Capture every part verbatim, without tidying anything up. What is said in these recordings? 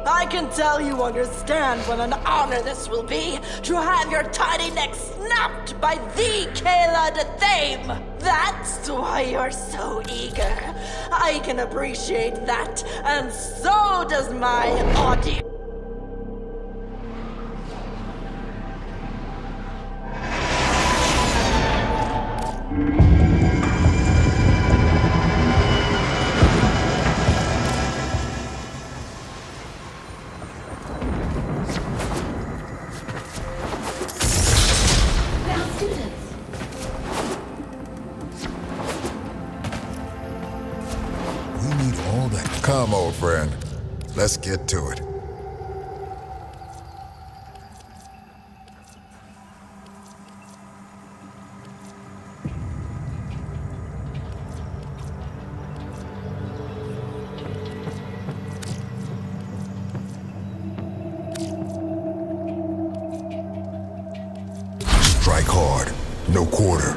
I can tell you understand what an honor this will be to have your tiny neck snapped by the Kayla de Thame. That's why you're so eager. I can appreciate that, and so does my audience. Come, old friend. Let's get to it. Strike hard, no quarter.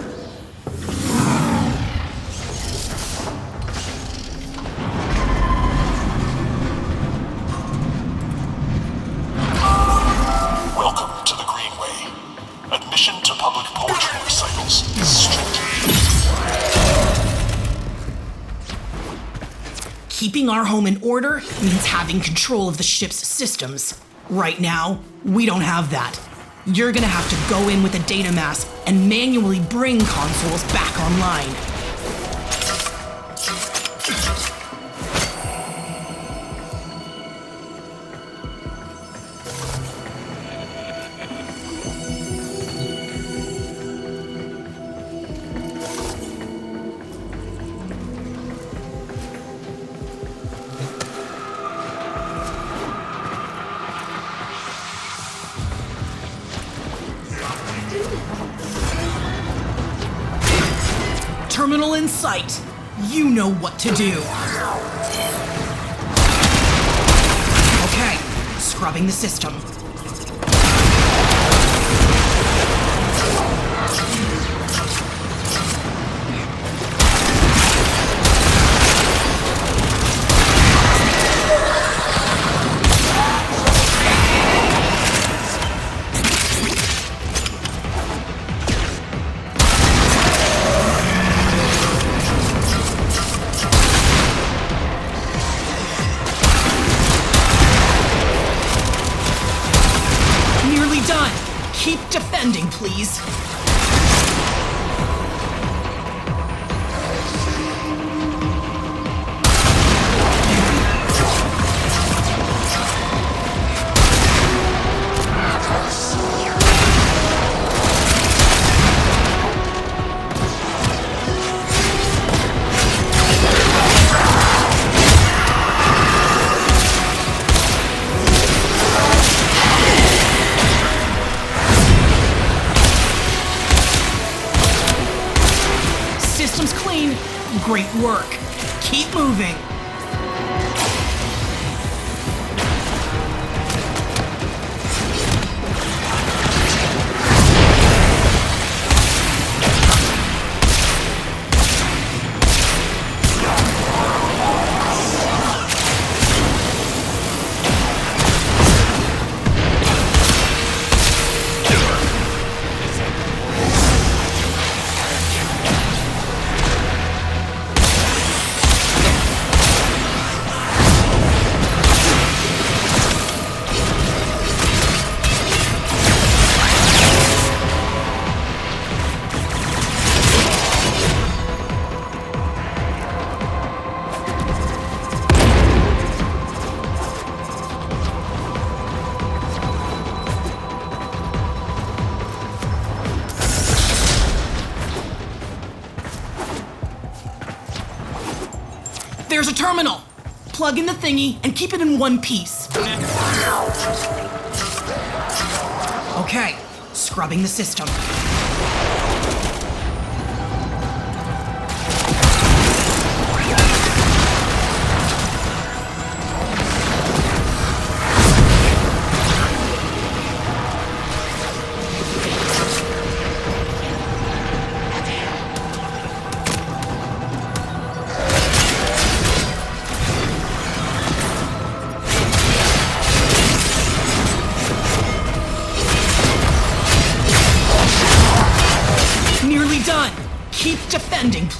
Keeping our home in order means having control of the ship's systems. Right now, we don't have that. You're gonna have to go in with a data mass and manually bring consoles back online. Terminal in sight. You know what to do. Okay, scrubbing the system. Keep defending, please. Systems clean. Great work. Keep moving. There's a terminal. Plug in the thingy and keep it in one piece. Okay, scrubbing the system.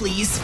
please.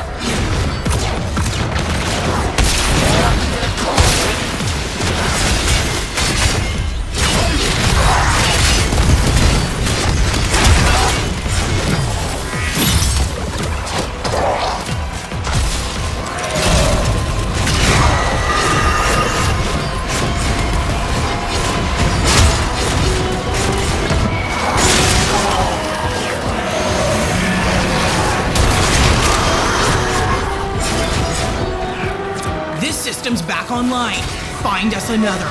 System's back online. Find us another.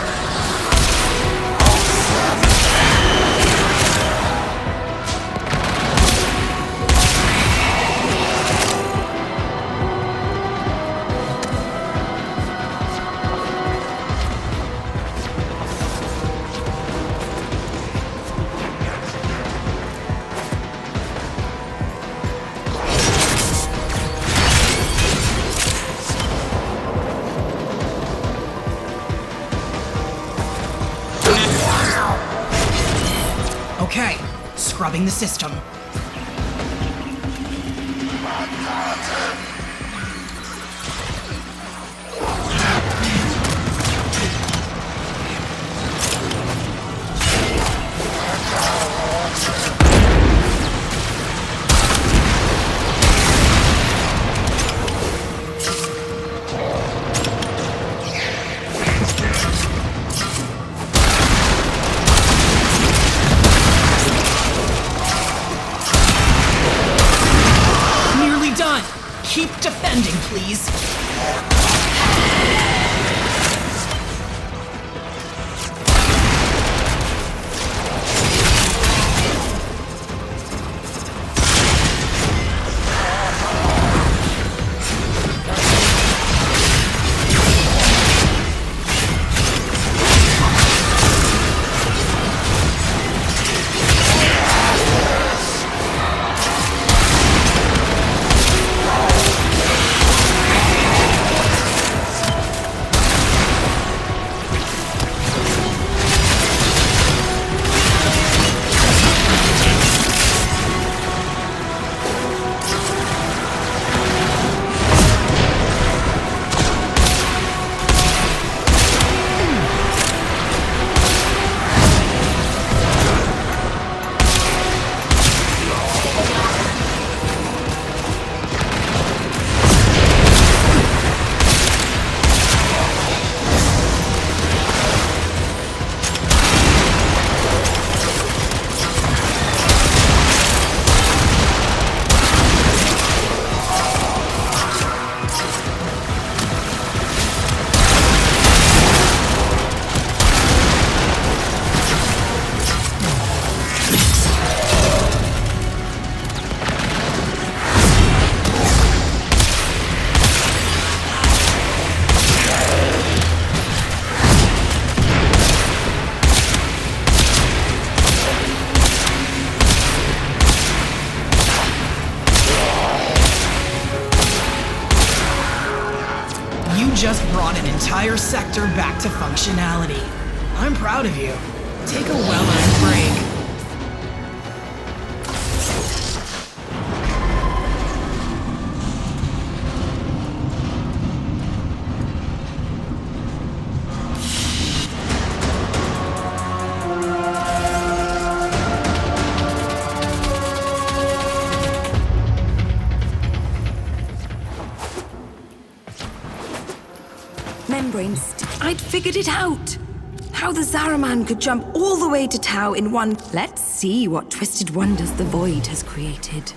Okay, scrubbing the system. Keep defending, please. Just brought an entire sector back to functionality. I'm proud of you. Take a well-earned break. I'd figured it out! How the Zaraman could jump all the way to Tau in one... Let's see what twisted wonders the Void has created.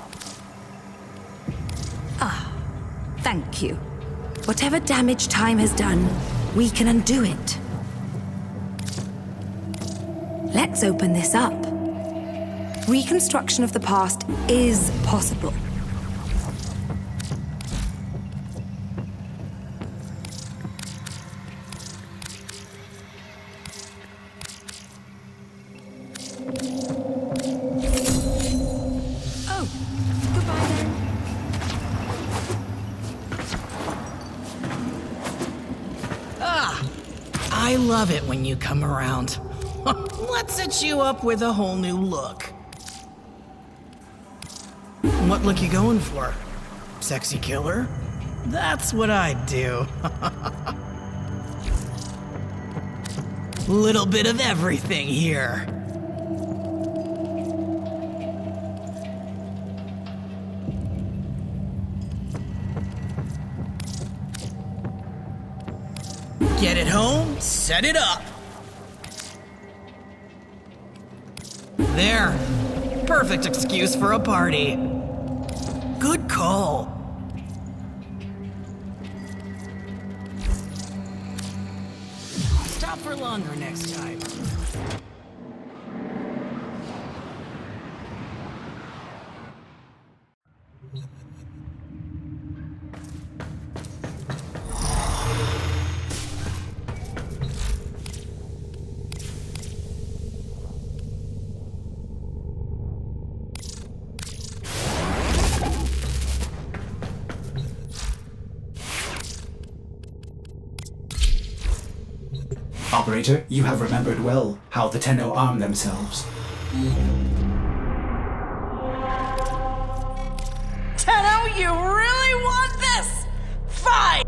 Ah, thank you. Whatever damage time has done, we can undo it. Let's open this up. Reconstruction of the past is possible. I love it when you come around. Let's set you up with a whole new look. What look you going for? Sexy killer? That's what I'd do. Little bit of everything here. Get it home, set it up. There. Perfect excuse for a party. Good call. Stop for longer next time. Operator, you have remembered well how the Tenno arm themselves. Tenno, you really want this? Fine!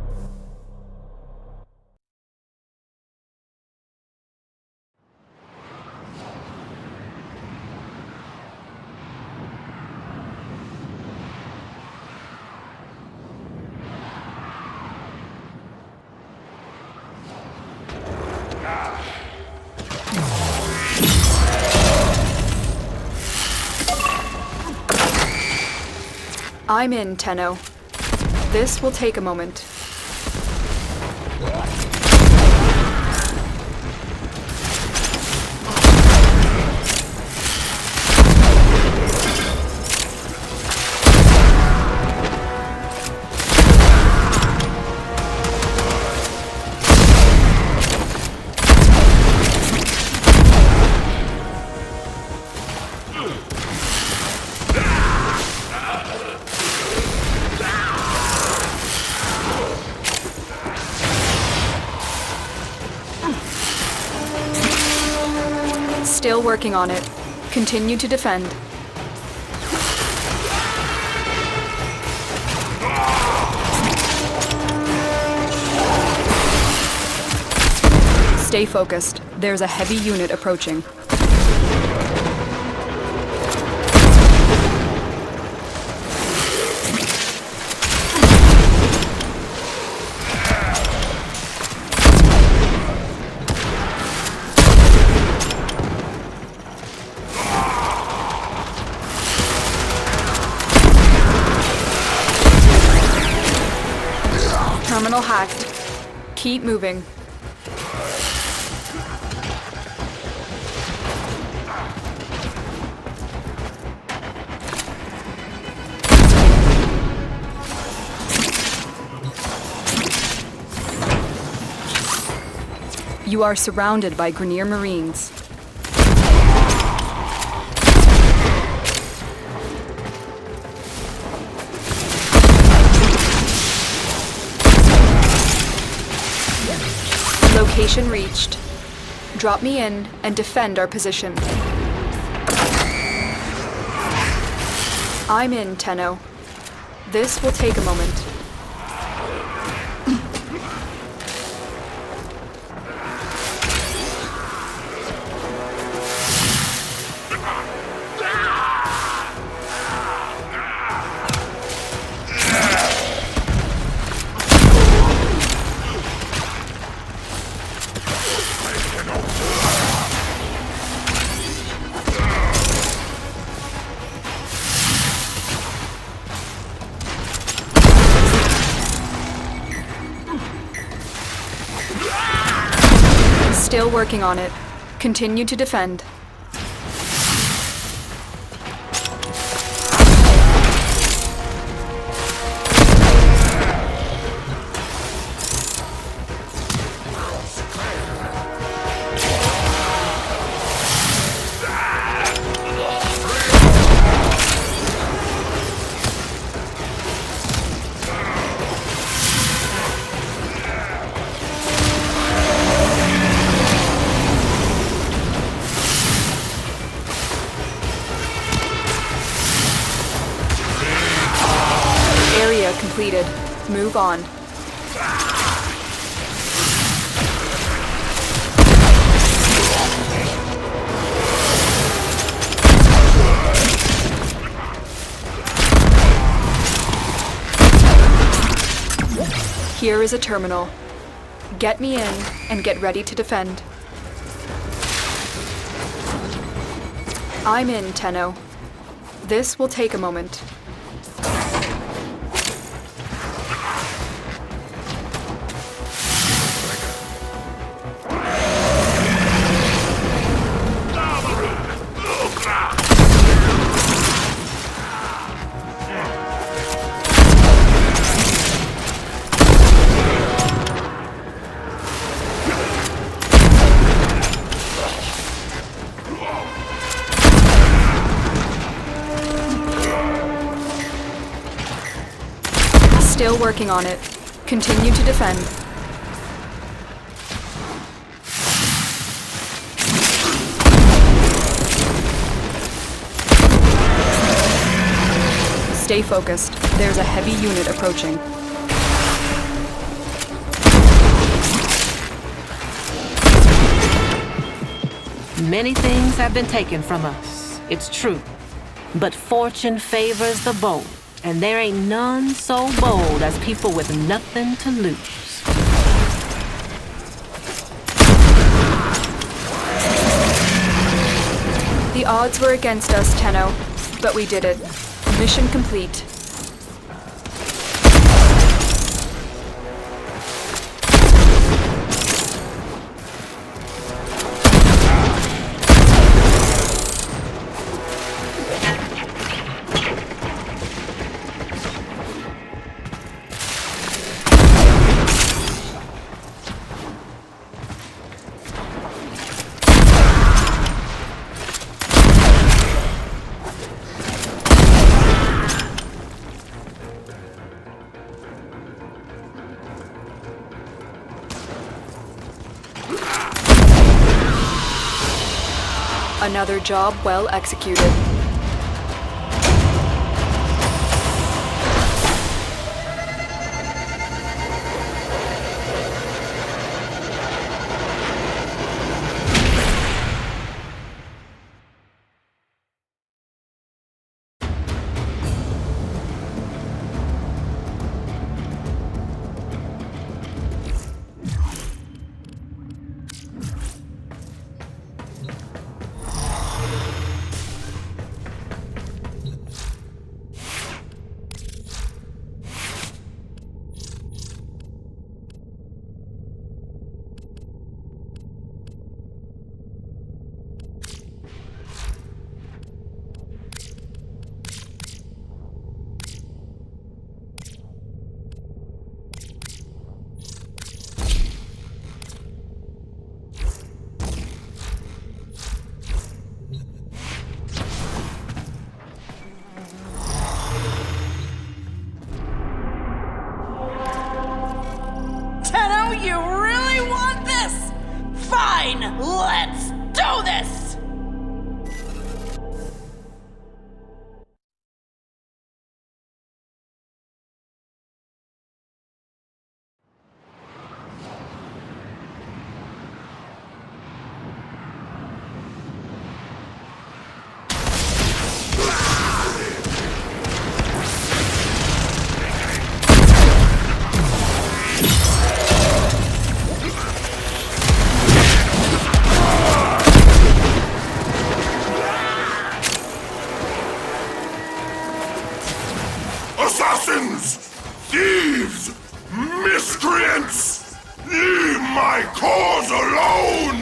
I'm in, Tenno. This will take a moment. Still working on it. Continue to defend. Stay focused. There's a heavy unit approaching. Terminal hacked. Keep moving. You are surrounded by Grineer Marines. Location reached. Drop me in and defend our position. I'm in, Tenno. This will take a moment. Still working on it. Continue to defend. Move on. Here is a terminal. Get me in and get ready to defend. I'm in, Tenno. This will take a moment. Still working on it. Continue to defend. Stay focused. There's a heavy unit approaching. Many things have been taken from us, it's true. But fortune favors the bold. And there ain't none so bold as people with nothing to lose. The odds were against us, Tenno, but we did it. Mission complete. Another job well executed. You really want this? Fine, let's do this! Assassins! Thieves! Miscreants! Leave my cause alone!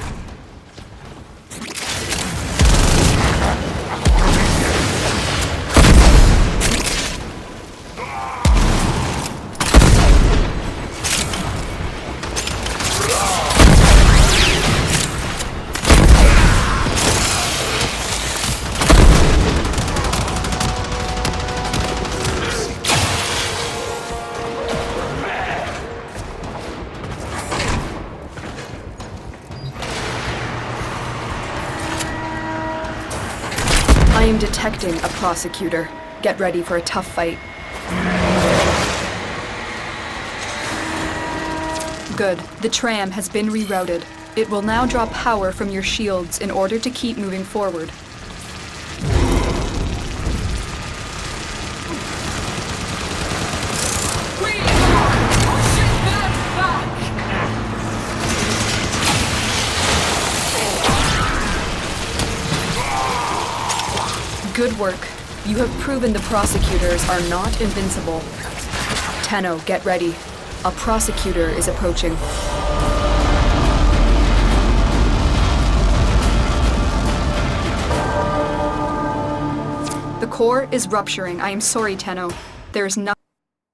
I am detecting a prosecutor. Get ready for a tough fight. Good. The tram has been rerouted. It will now draw power from your shields in order to keep moving forward. Good work. You have proven the prosecutors are not invincible. Tenno, get ready. A prosecutor is approaching. The core is rupturing. I am sorry, Tenno. There is nothing.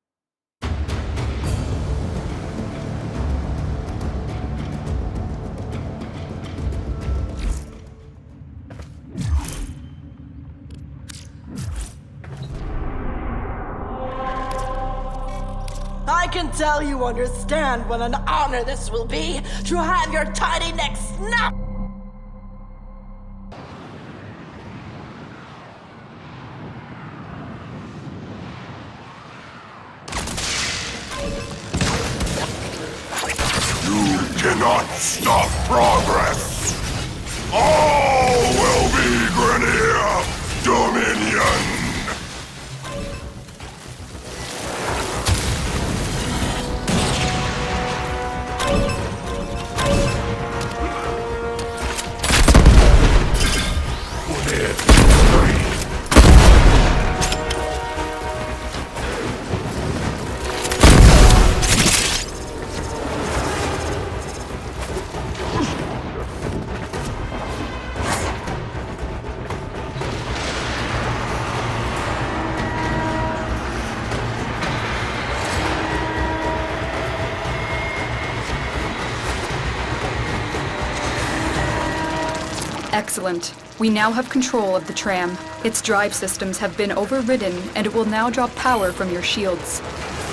I can tell you understand what an honor this will be to have your tiny neck snapped. You cannot stop progress. All will be Grenier Dominion. Excellent. We now have control of the tram. Its drive systems have been overridden, and it will now draw power from your shields.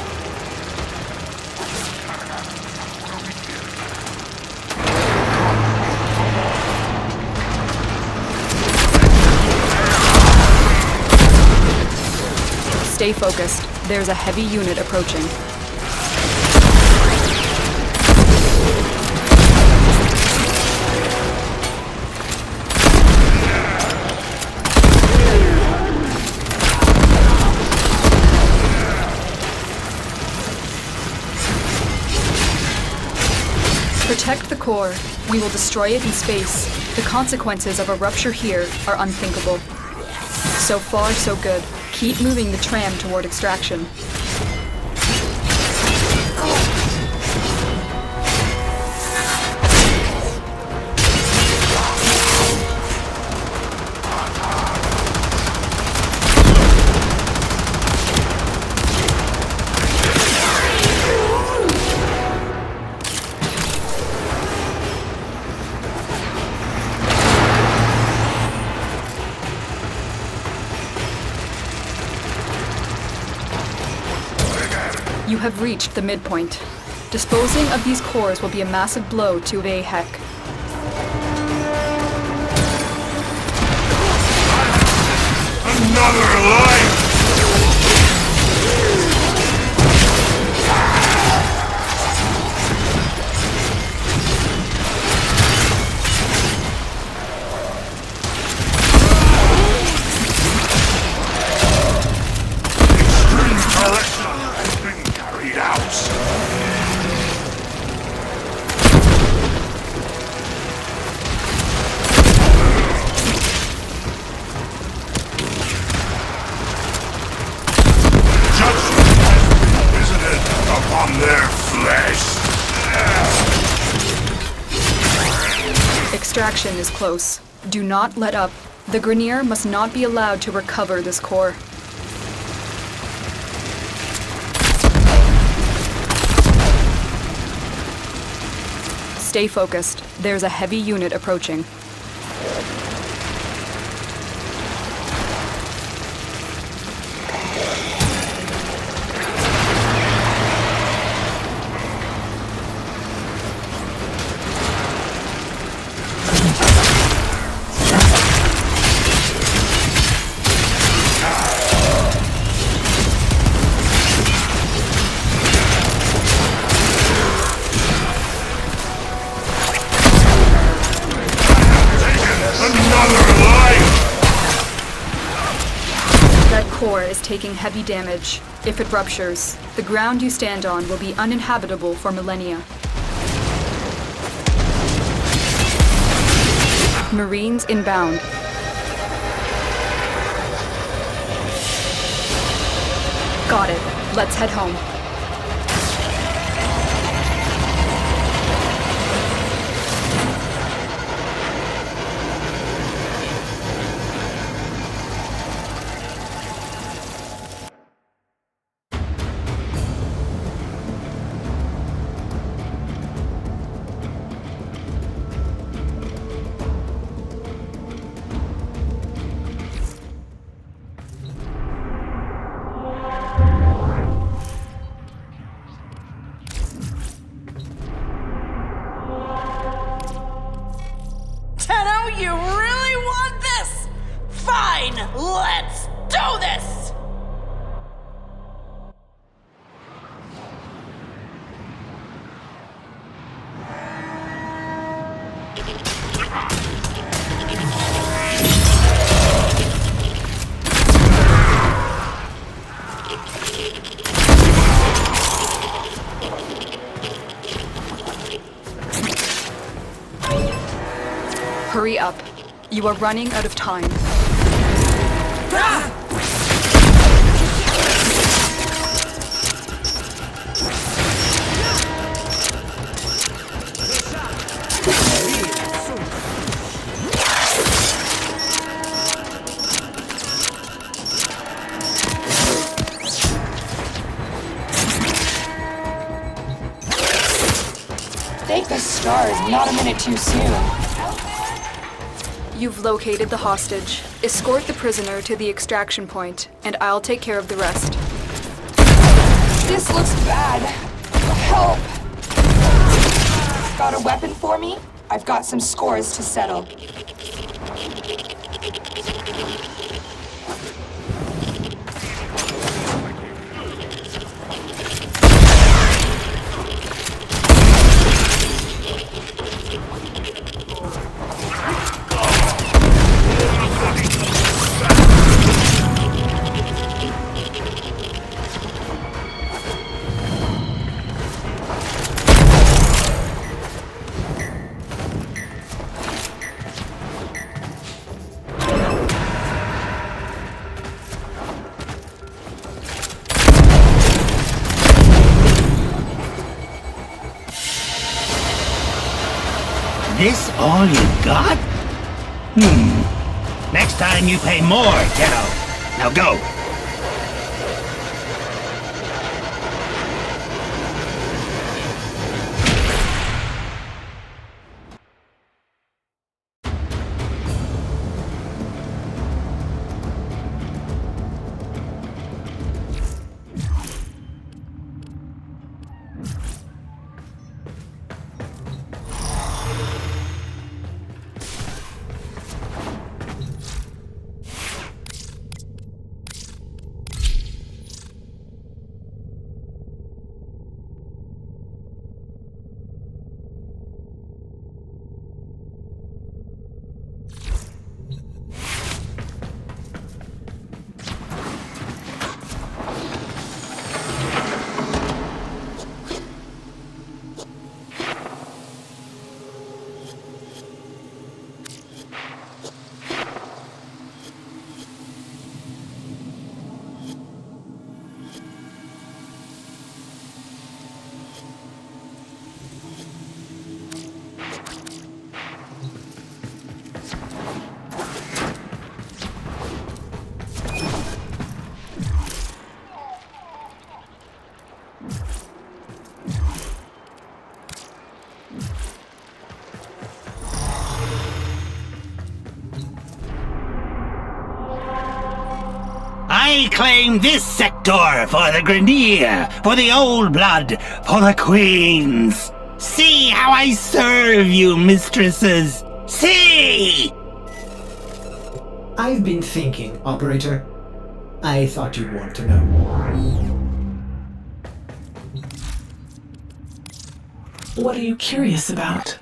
Stay focused. There's a heavy unit approaching. Protect the core. We will destroy it in space. The consequences of a rupture here are unthinkable. So far, so good. Keep moving the tram toward extraction. You have reached the midpoint. Disposing of these cores will be a massive blow to A H E C. Another life! Extraction is close. Do not let up. The Grenier must not be allowed to recover this core. Stay focused. There's a heavy unit approaching. is taking heavy damage. If it ruptures, the ground you stand on will be uninhabitable for millennia. Marines inbound. Got it. Let's head home. You really want this? Fine, let's do this! Hurry up. You are running out of time. Ah! Thank the stars, not a minute too soon. You've located the hostage. Escort the prisoner to the extraction point, and I'll take care of the rest. This looks bad. Help! Got a weapon for me? I've got some scores to settle. This all you got? Hmm. Next time you pay more, kiddo. Now go. I claim this sector for the Grenier, for the Old Blood, for the Queens. See how I serve you, mistresses. See! I've been thinking, Operator. I thought you'd want to know. What are you curious about?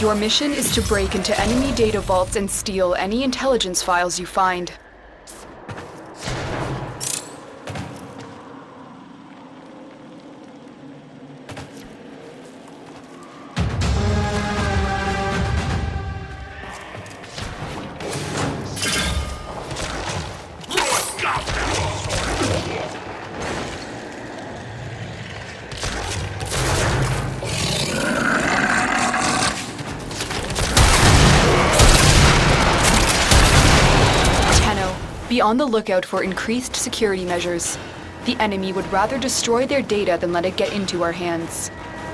Your mission is to break into enemy data vaults and steal any intelligence files you find. Be on the lookout for increased security measures. The enemy would rather destroy their data than let it get into our hands.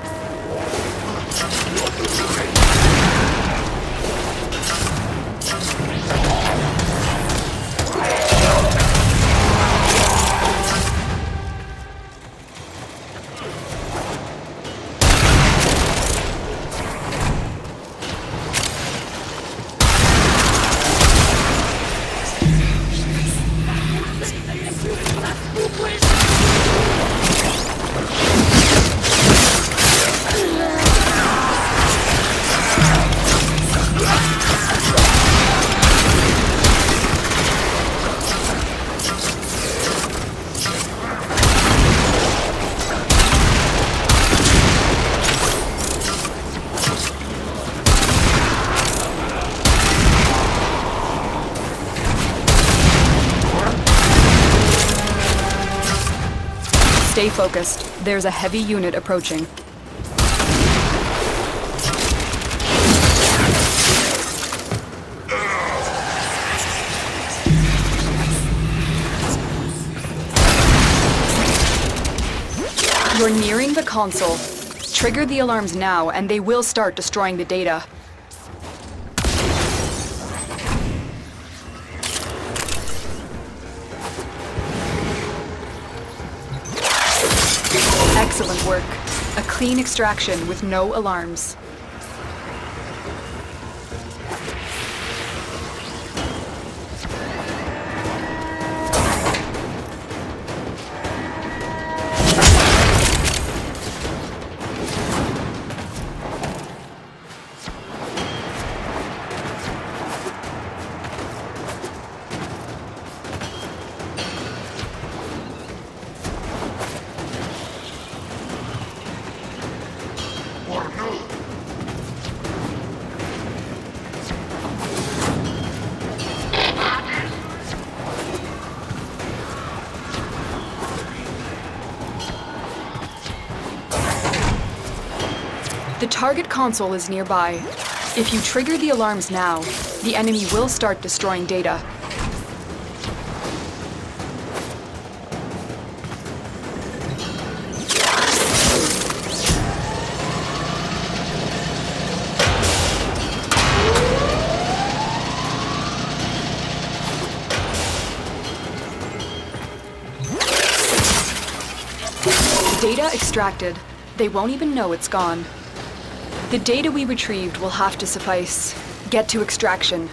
Stay focused. There's a heavy unit approaching. You're nearing the console. Trigger the alarms now, and they will start destroying the data. Excellent work. A clean extraction with no alarms. The target console is nearby. If you trigger the alarms now, the enemy will start destroying data. Data extracted. They won't even know it's gone. The data we retrieved will have to suffice. Get to extraction.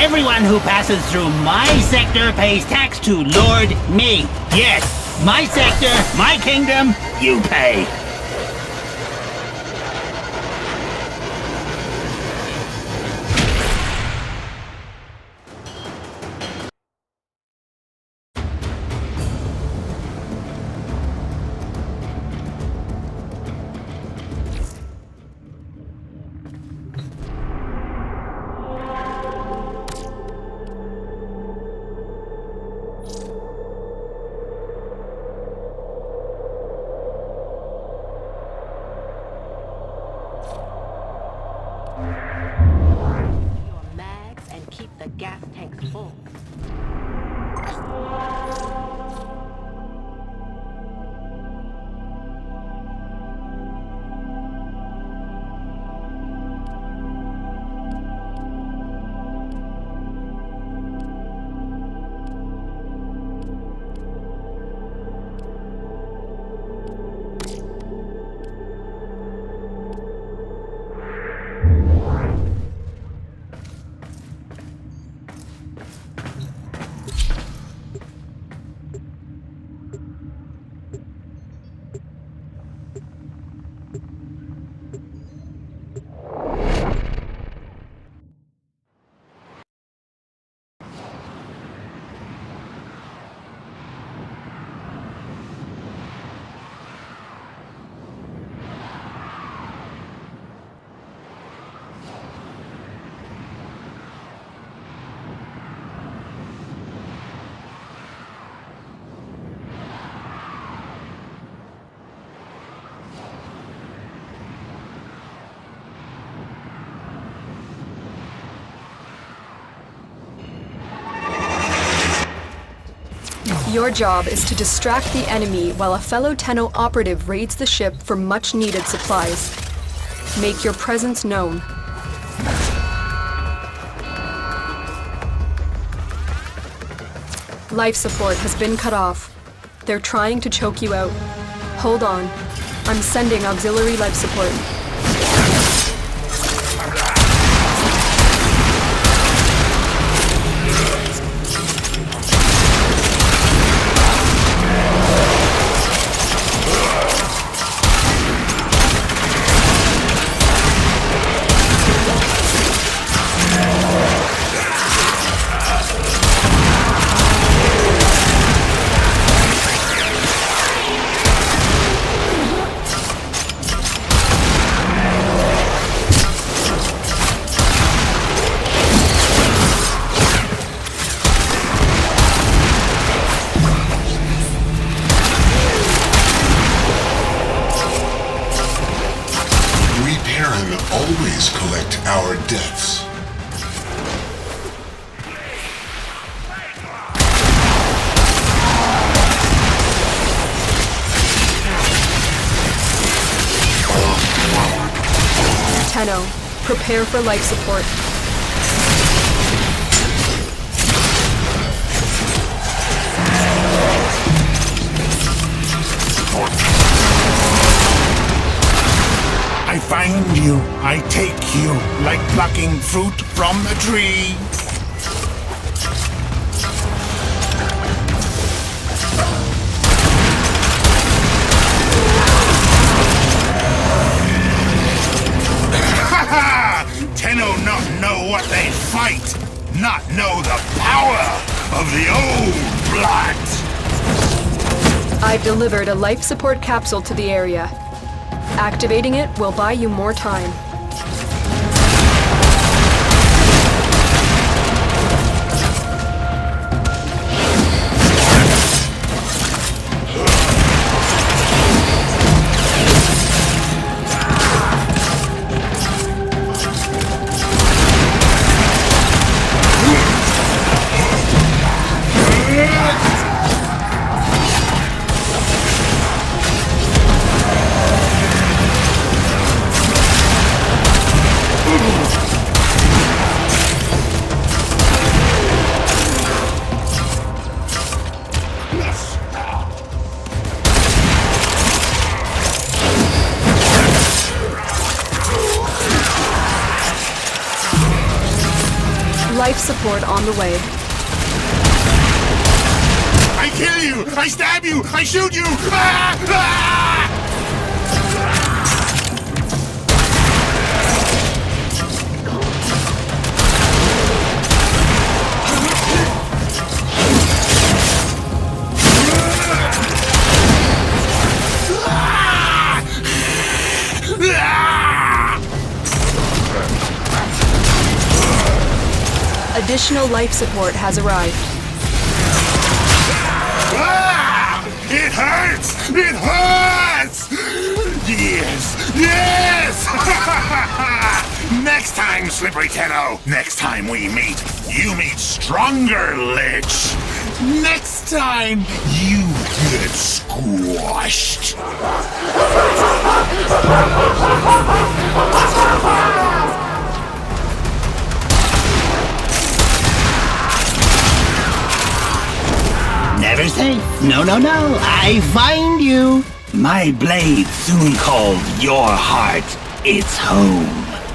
Everyone who passes through my sector pays tax to Lord me. Yes, my sector, my kingdom, you pay. The gas tank's full. Your job is to distract the enemy while a fellow Tenno operative raids the ship for much-needed supplies. Make your presence known. Life support has been cut off. They're trying to choke you out. Hold on. I'm sending auxiliary life support. Always collect our debts. Tenno, prepare for life support. I find you, I take you, like plucking fruit from a tree. Ha-ha! Tenno not know what they fight, not know the power of the old blood. I've delivered a life support capsule to the area. Activating it will buy you more time. support on the way. I kill you! I stab you! I shoot you! Ah! Ah! Additional life support has arrived. Ah! It hurts! It hurts! Yes! Yes! Next time, Slippery Tenno! Next time we meet, you meet stronger Lich! Next time, you get squashed! Never safe. No, no, no. I find you. My blade soon called your heart its home.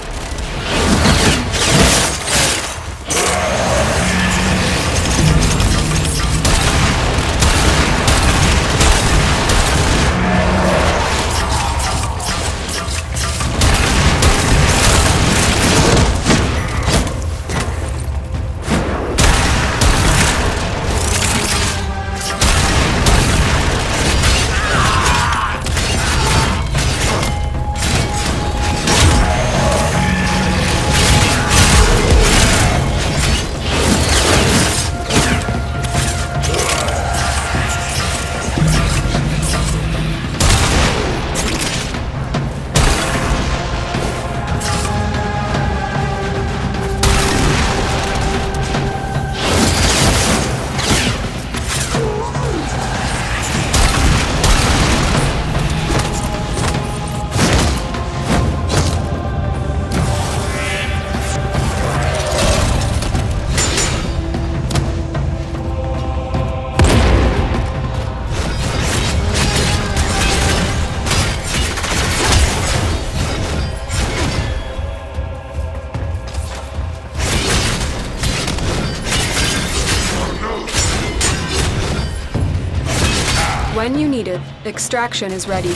When you need it, extraction is ready.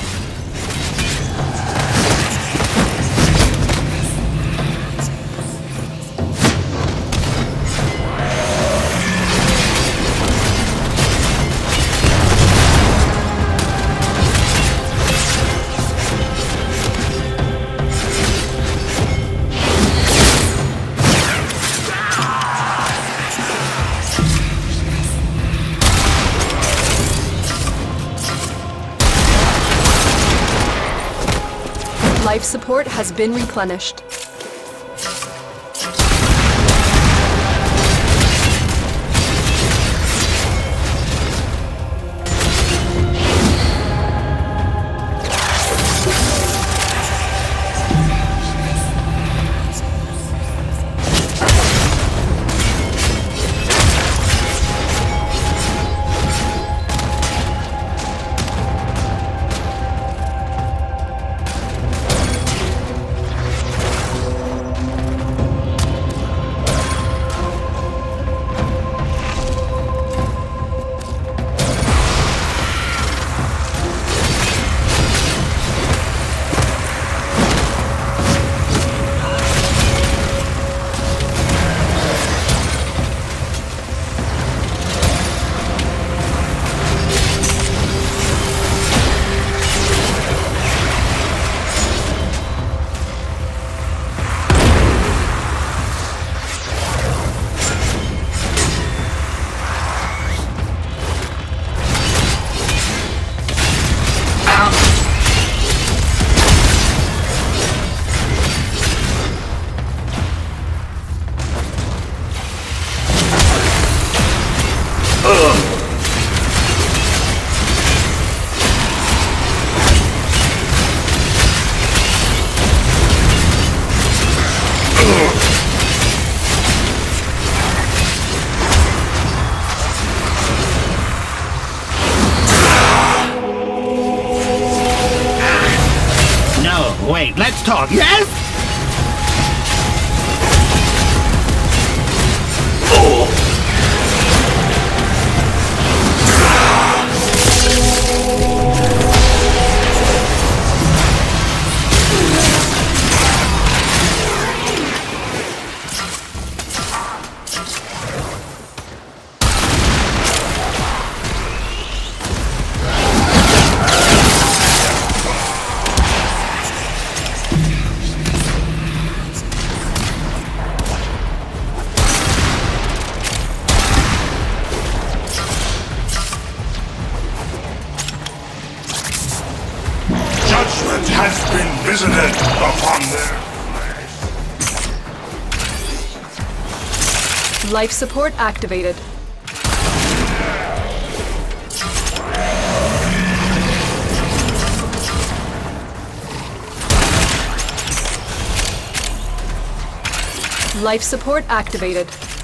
Life support has been replenished. Wait, let's talk, yes? Life support activated. Life support activated.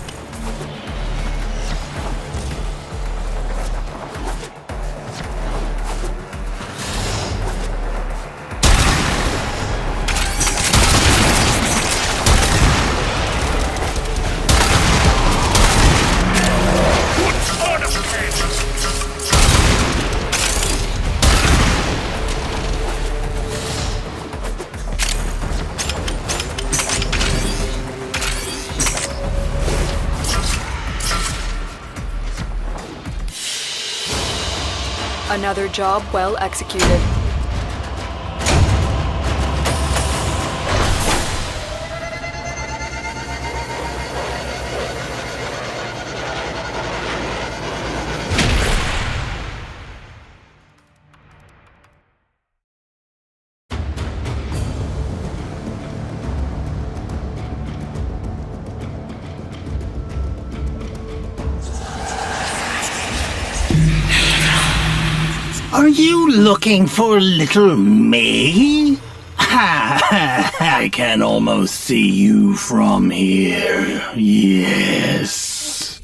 Another job well executed. Are you looking for little me? Ha! I can almost see you from here. Yes.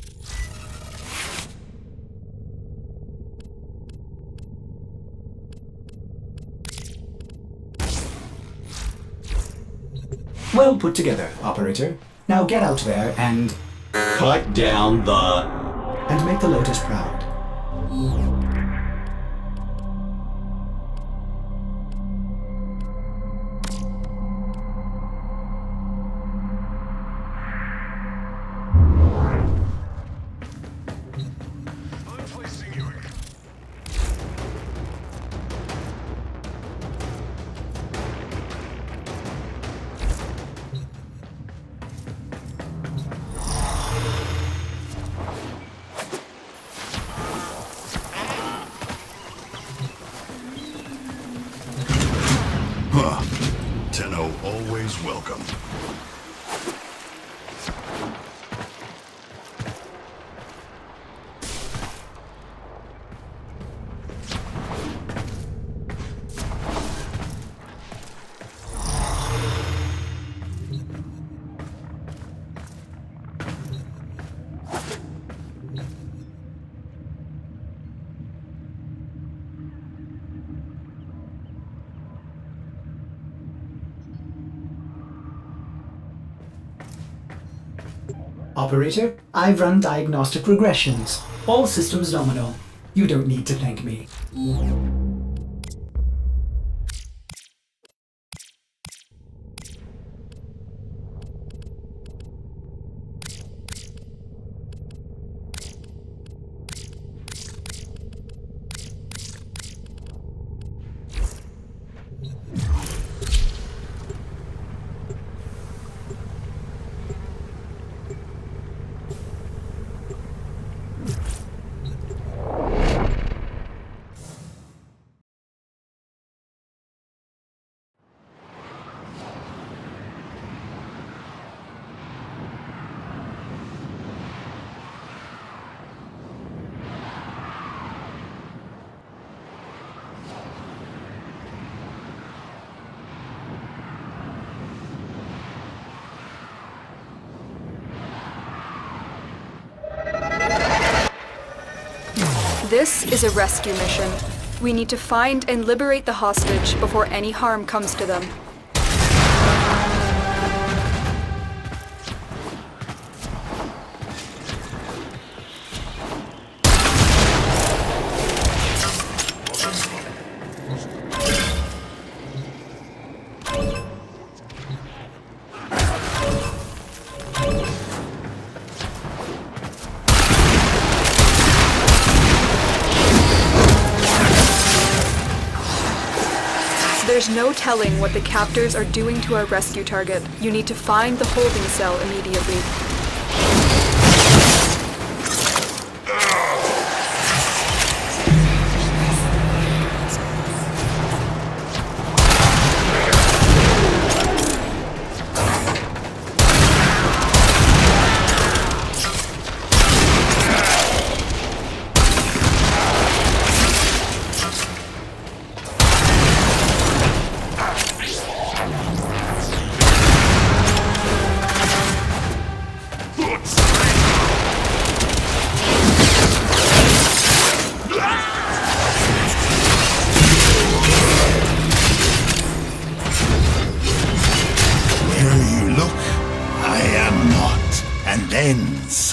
Well put together, operator. Now get out there and... Cut down the... and make the Lotus proud. Huh. Tenno always welcome. Operator, I've run diagnostic regressions. All systems nominal. You don't need to thank me. This is a rescue mission. We need to find and liberate the hostage before any harm comes to them. There's no telling what the captors are doing to our rescue target. You need to find the holding cell immediately.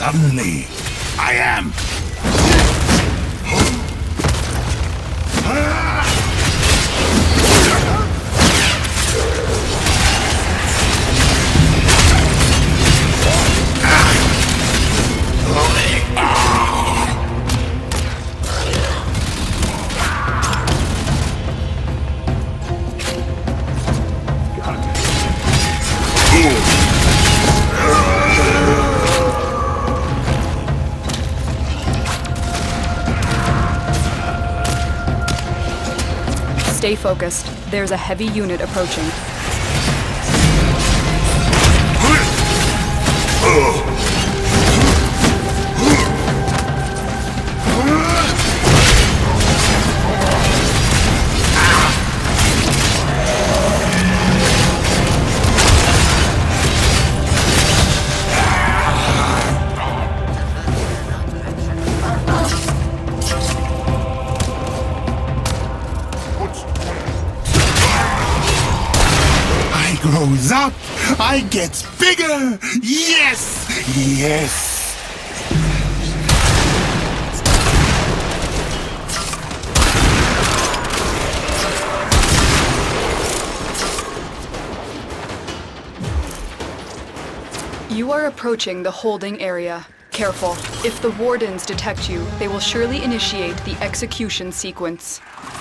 suddenly, I am. Stay focused. There's a heavy unit approaching. Grows up, I get bigger! Yes! Yes! You are approaching the holding area. Careful. If the wardens detect you, they will surely initiate the execution sequence.